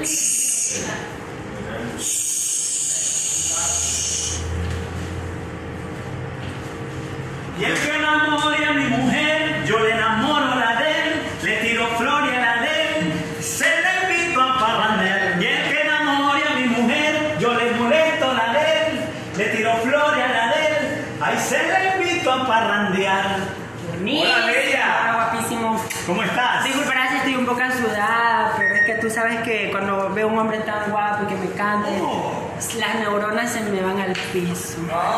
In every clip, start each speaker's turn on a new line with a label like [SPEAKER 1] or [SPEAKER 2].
[SPEAKER 1] Y el que enamore a mi mujer, yo le enamoro a la de él, le tiro flor y a la de él, se le invito a parrandear. Y el que enamore a mi mujer, yo le molesto a la de él, le tiro flor y a la de él, ahí se le invito a parrandear. Hola, Bella.
[SPEAKER 2] Hola, guapísimo.
[SPEAKER 1] ¿Cómo estás?
[SPEAKER 2] Disculparás si estoy un poco sudada, pero es que tú sabes que cuando veo un hombre tan guapo y que me cante, las neuronas se me van al piso.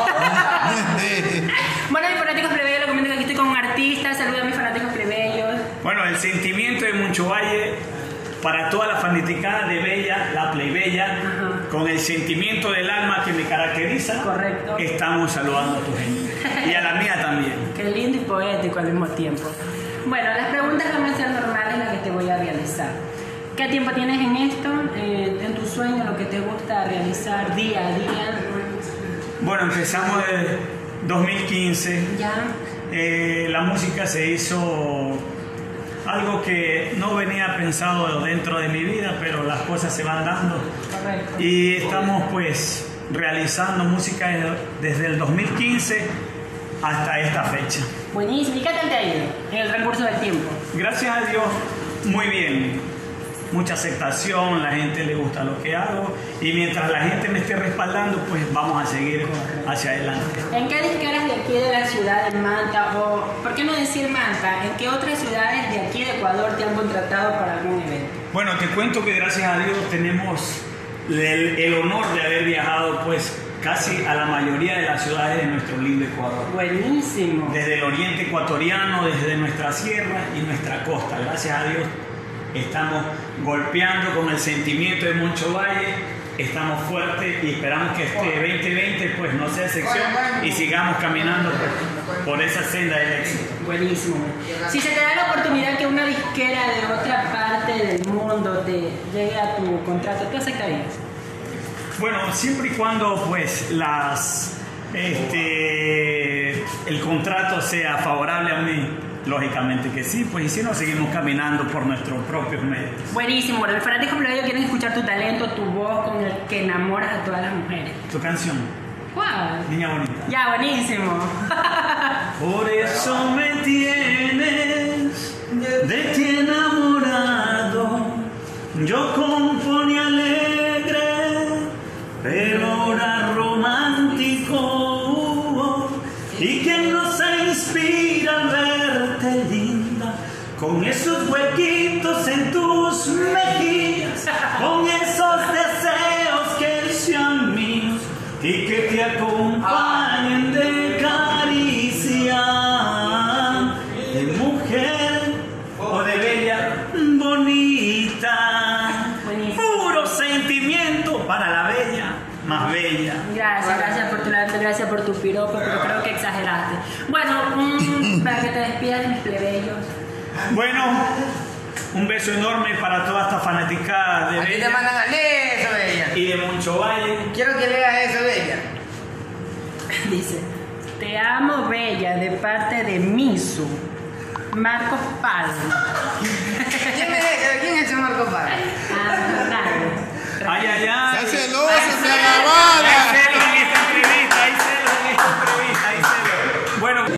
[SPEAKER 2] Bueno, mis fanáticos plebeyos, les comento que aquí estoy con un artista. Saluda a mis fanáticos plebeyos.
[SPEAKER 1] Bueno, el sentimiento de Moncho Valle para toda la fanaticada de Bella, la plebeya, con el sentimiento del alma que me caracteriza.
[SPEAKER 2] Correcto.
[SPEAKER 1] Estamos saludando a tu gente y a la mía también.
[SPEAKER 2] Qué lindo y poético al mismo tiempo. Bueno, las preguntas van a ser normales las que te voy a realizar. ¿Qué tiempo tienes en esto? En tu sueño, lo que te gusta realizar día a día.
[SPEAKER 1] Bueno, empezamos en 2015.
[SPEAKER 2] Ya.
[SPEAKER 1] La música se hizo algo que no venía pensado dentro de mi vida, pero las cosas se van dando.
[SPEAKER 2] Correcto.
[SPEAKER 1] Y estamos pues realizando música desde el 2015 hasta esta fecha.
[SPEAKER 2] Buenísimo. ¿Y qué tal te ha ido en el transcurso del tiempo?
[SPEAKER 1] Gracias a Dios, muy bien. Mucha aceptación, la gente le gusta lo que hago y mientras la gente me esté respaldando, pues vamos a seguir hacia adelante.
[SPEAKER 2] ¿En qué disqueras de aquí de la ciudad de Manta, o por qué no decir Manta, en qué otras ciudades de aquí de Ecuador te han contratado para algún evento?
[SPEAKER 1] Bueno, te cuento que gracias a Dios tenemos el honor de haber viajado pues casi a la mayoría de las ciudades de nuestro lindo Ecuador.
[SPEAKER 2] Buenísimo.
[SPEAKER 1] Desde el oriente ecuatoriano, desde nuestra sierra y nuestra costa. Gracias a Dios estamos golpeando con el sentimiento de Moncho Valle, estamos fuertes y esperamos que este 2020 pues no sea excepción y sigamos caminando por esa senda del éxito.
[SPEAKER 2] Buenísimo. Si se te da la oportunidad que una disquera de otra parte del mundo te llegue a tu contrato, ¿tú aceptarías?
[SPEAKER 1] Bueno, siempre y cuando pues el contrato sea favorable a mí, lógicamente que sí, pues y si no, seguimos caminando por nuestros propios medios.
[SPEAKER 2] Buenísimo. Bueno, los fanáticos plebeyos quieren escuchar tu talento, tu voz con el que enamoras a todas las mujeres.
[SPEAKER 1] Tu canción,
[SPEAKER 2] ¿Cuál?
[SPEAKER 1] Niña Bonita.
[SPEAKER 2] Ya, buenísimo.
[SPEAKER 1] Por eso me tienes de ti enamorado, yo compone alegre, pero ahora romántico, y quien no se inspira al verte linda, con esos huequitos en tus mejillas, con esos deseos que sean míos y que te acompañen de caricia, de mujer o de bella bonita.
[SPEAKER 2] Buenísimo.
[SPEAKER 1] Puro sentimiento para la bella más bella.
[SPEAKER 2] Gracias por tu talento, gracias por tu piropo, pero creo que exageraste. Bueno, para que te despidas de mis plebeyos.
[SPEAKER 1] Bueno, un beso enorme para toda esta fanaticada de
[SPEAKER 3] Aquí te
[SPEAKER 1] Bella
[SPEAKER 3] mandan a leer eso, Bella.
[SPEAKER 1] y de Moncho Valle.
[SPEAKER 3] Quiero que leas eso, Bella.
[SPEAKER 2] Dice: te amo, Bella, de parte de Misu, Marcos Palma.
[SPEAKER 3] ¿Quién es ese? ¿Quién es ese Marco Paz?
[SPEAKER 2] Ah, nadie.
[SPEAKER 1] Ay, ay, ay.
[SPEAKER 4] ¡Se hace celoso, se la bala!